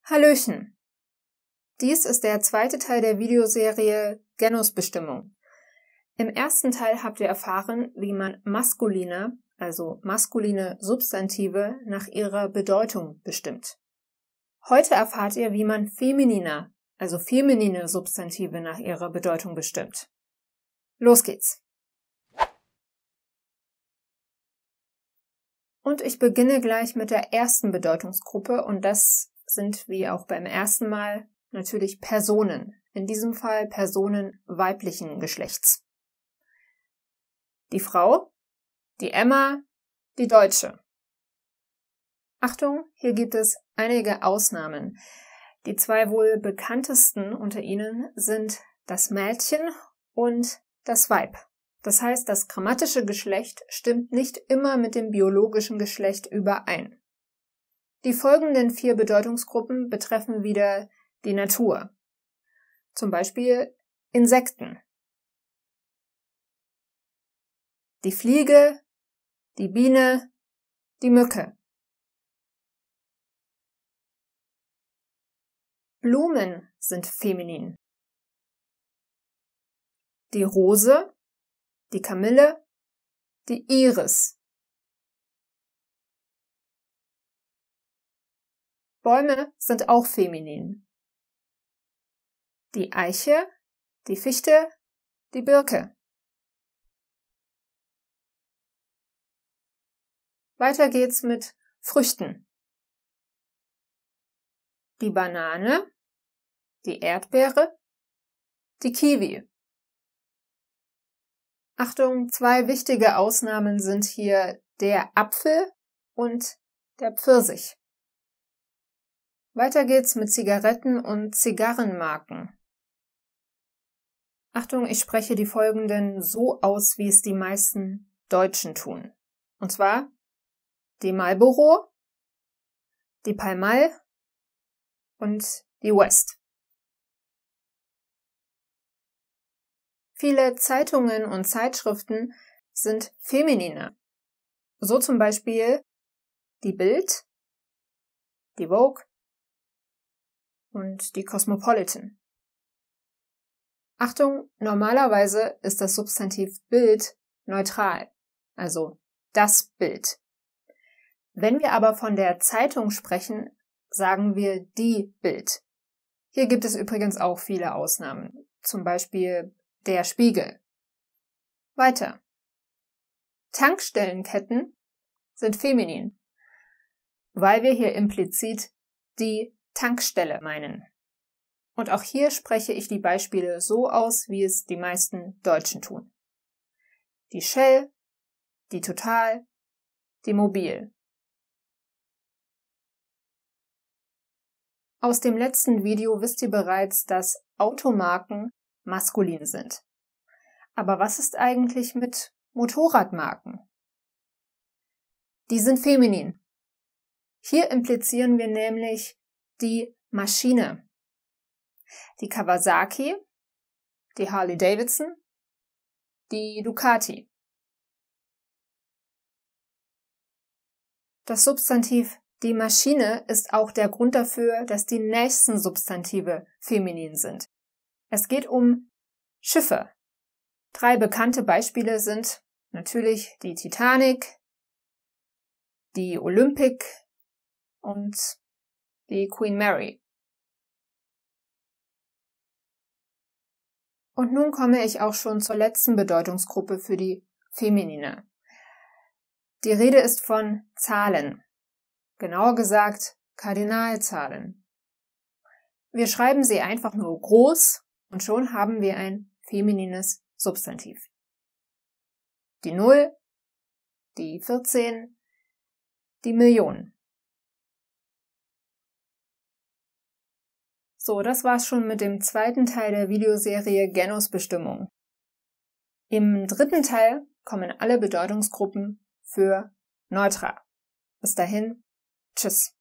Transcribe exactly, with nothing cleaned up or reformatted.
Hallöchen! Dies ist der zweite Teil der Videoserie Genusbestimmung. Im ersten Teil habt ihr erfahren, wie man maskuline, also maskuline Substantive, nach ihrer Bedeutung bestimmt. Heute erfahrt ihr, wie man feminine, also feminine Substantive nach ihrer Bedeutung bestimmt. Los geht's! Und ich beginne gleich mit der ersten Bedeutungsgruppe und das sind, wie auch beim ersten Mal, natürlich Personen. In diesem Fall Personen weiblichen Geschlechts. Die Frau, die Emma, die Deutsche. Achtung, hier gibt es einige Ausnahmen. Die zwei wohl bekanntesten unter ihnen sind das Mädchen und das Weib. Das heißt, das grammatische Geschlecht stimmt nicht immer mit dem biologischen Geschlecht überein. Die folgenden vier Bedeutungsgruppen betreffen wieder die Natur. Zum Beispiel Insekten. Die Fliege, die Biene, die Mücke. Blumen sind feminin. Die Rose, die Kamille, die Iris. Bäume sind auch feminin. Die Eiche, die Fichte, die Birke. Weiter geht's mit Früchten. Die Banane, die Erdbeere, die Kiwi. Achtung, zwei wichtige Ausnahmen sind hier der Apfel und der Pfirsich. Weiter geht's mit Zigaretten und Zigarrenmarken. Achtung, ich spreche die folgenden so aus, wie es die meisten Deutschen tun. Und zwar die Marlboro, die Pall Mall und die West. Viele Zeitungen und Zeitschriften sind feminine. So zum Beispiel die Bild, die Vogue und die Cosmopolitan. Achtung, normalerweise ist das Substantiv Bild neutral, also das Bild. Wenn wir aber von der Zeitung sprechen, sagen wir die Bild. Hier gibt es übrigens auch viele Ausnahmen, zum Beispiel der Spiegel. Weiter. Tankstellenketten sind feminin, weil wir hier implizit die Tankstelle meinen. Und auch hier spreche ich die Beispiele so aus, wie es die meisten Deutschen tun. Die Shell, die Total, die Mobil. Aus dem letzten Video wisst ihr bereits, dass Automarken maskulin sind. Aber was ist eigentlich mit Motorradmarken? Die sind feminin. Hier implizieren wir nämlich die Maschine. Die Kawasaki, die Harley Davidson, die Ducati. Das Substantiv die Maschine ist auch der Grund dafür, dass die nächsten Substantive feminin sind. Es geht um Schiffe. Drei bekannte Beispiele sind natürlich die Titanic, die Olympic und die Queen Mary. Und nun komme ich auch schon zur letzten Bedeutungsgruppe für die feminine. Die Rede ist von Zahlen. Genauer gesagt Kardinalzahlen. Wir schreiben sie einfach nur groß und schon haben wir ein feminines Substantiv. Die Null, die vierzehn, die Million. So, das war's schon mit dem zweiten Teil der Videoserie Genusbestimmung. Im dritten Teil kommen alle Bedeutungsgruppen für Neutra. Bis dahin, tschüss.